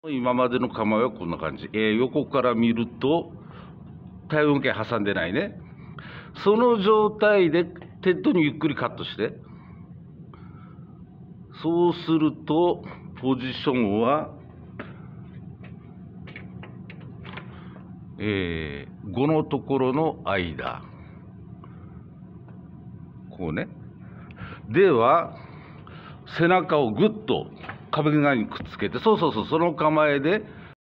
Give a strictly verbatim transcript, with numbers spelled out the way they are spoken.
今までの構えはこんな感じ。えー、横から見ると、体温計挟んでないね。その状態でテッドにゆっくりカットして。そうすると、ポジションは、えー、ごのところの間。こうね。では、背中をぐっと壁側にくっつけて、そうそうそう、その構えで、